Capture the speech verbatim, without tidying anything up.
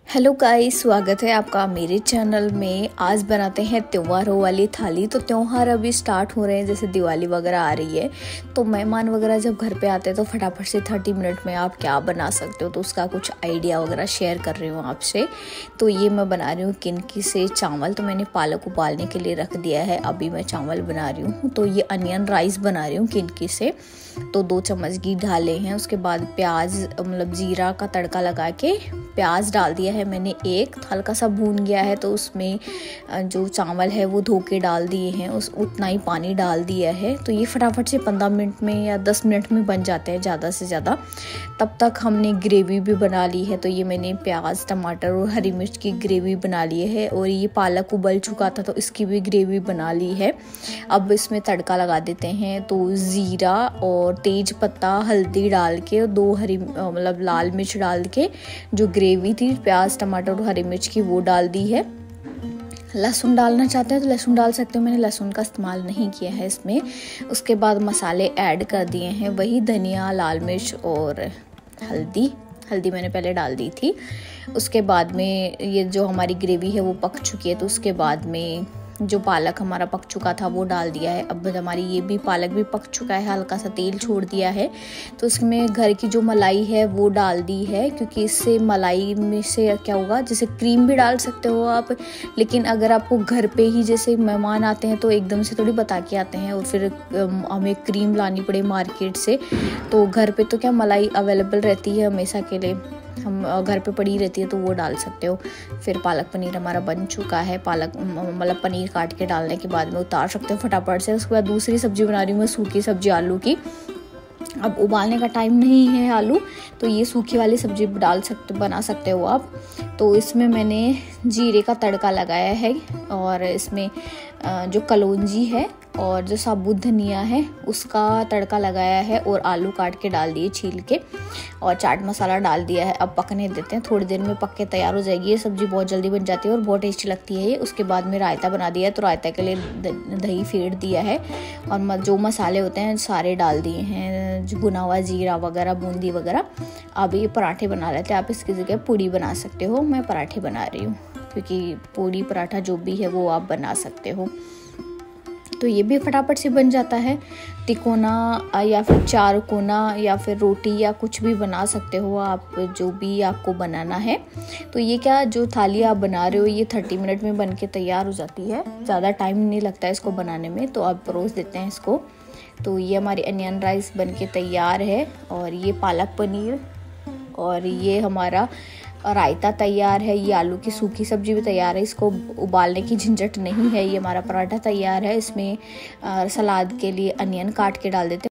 Hello guys, स्वागत है आपका मेरे चैनल में। आज बनाते हैं त्योहारों वाली थाली। तो त्योहार अभी स्टार्ट हो रहे हैं, जैसे दिवाली वगैरह आ रही है, तो मेहमान वगैरह जब घर पे आते हैं तो फटाफट से तीस मिनट में आप क्या बना सकते हो, तो उसका कुछ आइडिया वगैरह शेयर कर रही हूँ आपसे। तो ये मैं बना रही हूँ किनकी से चावल। तो मैंने पालक उबालने के लिए रख दिया है, अभी मैं चावल बना रही हूँ। तो ये अनियन राइस बना रही हूँ किनकी से। तो दो चम्मच घी डाले हैं, उसके बाद प्याज मतलब जीरा का तड़का लगा के प्याज डाल दिया है मैंने एक, हल्का सा भून गया है तो उसमें जो चावल है वो धो के डाल दिए हैं, उस उतना ही पानी डाल दिया है। तो ये फटाफट से पंद्रह मिनट में या दस मिनट में बन जाते हैं ज़्यादा से ज़्यादा। तब तक हमने ग्रेवी भी बना ली है। तो ये मैंने प्याज टमाटर और हरी मिर्च की ग्रेवी बना ली है, और ये पालक उबल चुका था तो इसकी भी ग्रेवी बना ली है। अब इसमें तड़का लगा देते हैं। तो ज़ीरा और तेज पत्ता हल्दी डाल के, दो हरी मतलब लाल मिर्च डाल के, जो ग्रेवी थी प्याज टमाटर और हरी मिर्च की वो डाल दी है। लहसुन डालना चाहते हैं तो लहसुन डाल सकते हो, मैंने लहसुन का इस्तेमाल नहीं किया है इसमें। उसके बाद मसाले ऐड कर दिए हैं, वही धनिया लाल मिर्च और हल्दी हल्दी मैंने पहले डाल दी थी। उसके बाद में ये जो हमारी ग्रेवी है वो पक चुकी है, तो उसके बाद में जो पालक हमारा पक चुका था वो डाल दिया है। अब हमारी ये भी पालक भी पक चुका है, हल्का सा तेल छोड़ दिया है। तो इसमें घर की जो मलाई है वो डाल दी है, क्योंकि इससे मलाई में से क्या होगा, जैसे क्रीम भी डाल सकते हो आप, लेकिन अगर आपको घर पे ही जैसे मेहमान आते हैं तो एकदम से थोड़ी बता के आते हैं और फिर हमें क्रीम लानी पड़े मार्केट से। तो घर पे तो क्या मलाई अवेलेबल रहती है हमेशा के लिए, हम घर पे पड़ी रहती है, तो वो डाल सकते हो। फिर पालक पनीर हमारा बन चुका है। पालक मतलब पनीर काट के डालने के बाद में उतार सकते हो फटाफट से। उसके बाद दूसरी सब्जी बना रही हूँ मैं, सूखी सब्जी आलू की। अब उबालने का टाइम नहीं है आलू, तो ये सूखी वाली सब्जी डाल सकते बना सकते हो आप। तो इसमें मैंने जीरे का तड़का लगाया है, और इसमें जो कलौंजी है और जो साबुत धनिया है उसका तड़का लगाया है, और आलू काट के डाल दिए छील के, और चाट मसाला डाल दिया है। अब पकने देते हैं, थोड़ी देर में पक के तैयार हो जाएगी। ये सब्जी बहुत जल्दी बन जाती है और बहुत टेस्टी लगती है ये। उसके बाद में रायता बना दिया है, तो रायता के लिए दही फेंट दिया है, और जो मसाले होते हैं सारे डाल दिए हैं, जो भुना हुआ जीरा वगैरह बूंदी वगैरह। अब ये पराठे बना लेते हैं, आप इसकी जगह पूड़ी बना सकते हो, मैं पराठे बना रही हूँ, क्योंकि पूड़ी पराठा जो भी है वो आप बना सकते हो। तो ये भी फटाफट से बन जाता है। तिकोना या फिर चार कोना या फिर रोटी या कुछ भी बना सकते हो आप, जो भी आपको बनाना है। तो ये क्या, जो थाली आप बना रहे हो ये तीस मिनट में बन के तैयार हो जाती है, ज़्यादा टाइम नहीं लगता है इसको बनाने में। तो आप परोस देते हैं इसको। तो ये हमारी अनियन राइस बन के तैयार है, और ये पालक पनीर, और ये हमारा रायता तैयार है। ये आलू की सूखी सब्जी भी तैयार है, इसको उबालने की झंझट नहीं है। ये हमारा पराठा तैयार है। इसमें सलाद के लिए अनियन काट के डाल देते हैं।